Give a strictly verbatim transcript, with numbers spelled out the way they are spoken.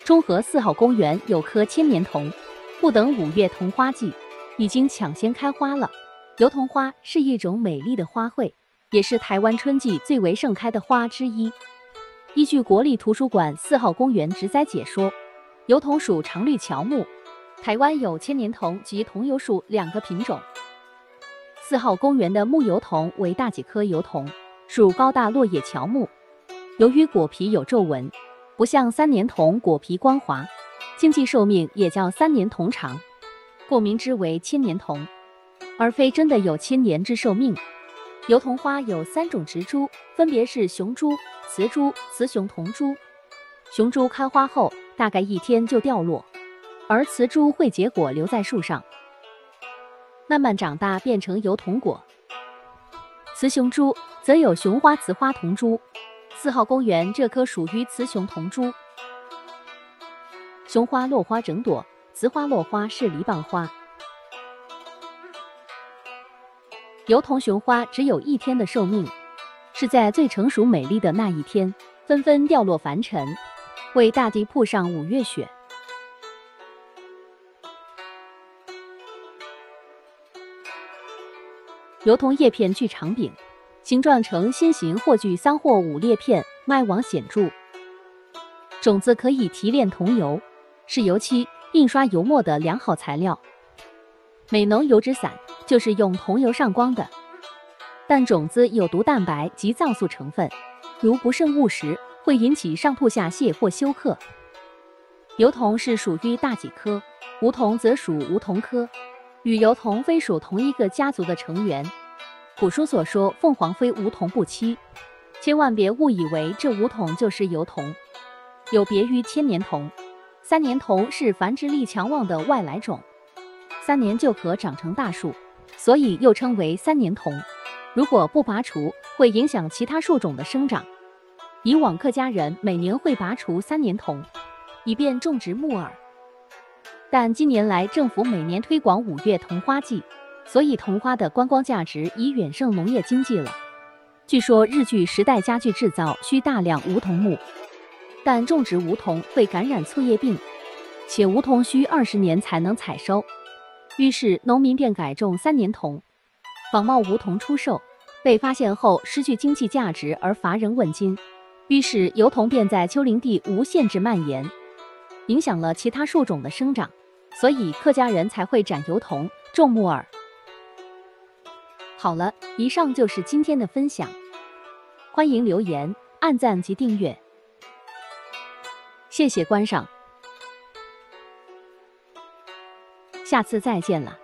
中和四号公园有棵千年桐，不等五月桐花季，已经抢先开花了。油桐花是一种美丽的花卉，也是台湾春季最为盛开的花之一。依据国立图书馆四号公园植栽解说，油桐属常绿乔木，台湾有千年桐及桐油树两个品种。四号公园的木油桐为大戟科油桐，属高大落叶乔木。由于果皮有皱纹，不像三年桐果皮光滑，经济寿命也较三年桐长，故名之为千年桐，而非真的有千年之寿命。油桐花有三种植株，分别是雄株、雌株、雌雄同株。雄株开花后大概一天就掉落，而雌株会结果留在树上，慢慢长大变成油桐果。雌雄株则有雄花、雌花同株。四号公园这棵属于雌雄同株，雄花落花整朵，雌花落花是梨棒花。油桐雄花只有一天的寿命，是在最成熟美丽的那一天，纷纷掉落凡尘，为大地铺上五月雪。油桐叶片具长柄，形状呈心形或具三或五裂片，脉网显著。种子可以提炼桐油，是油漆、印刷油墨的良好材料。美浓油脂伞就是用桐油上光的，但种子有毒蛋白及皂素成分，如不慎误食，会引起上吐下泻或休克。油桐是属于大戟科，梧桐则属梧桐科，与油桐非属同一个家族的成员。古书所说凤凰非梧桐不栖，千万别误以为这梧桐就是油桐，有别于千年桐。三年桐是繁殖力强旺的外来种，三年就可长成大树，所以又称为三年桐。如果不拔除，会影响其他树种的生长。以往客家人每年会拔除三年桐，以便种植木耳。但近年来政府每年推广五月桐花季，所以桐花的观光价值已远胜农业经济了。据说日据时代家具制造需大量梧桐木，但种植梧桐会感染粗叶病，且梧桐需二十年才能采收，于是农民便改种三年桐，仿冒梧桐出售。被发现后失去经济价值而乏人问津，于是油桐便在丘陵地无限制蔓延，影响了其他树种的生长，所以客家人才会斩油桐，种木耳。好了，以上就是今天的分享，欢迎留言、按赞及订阅，谢谢观赏，下次再见了。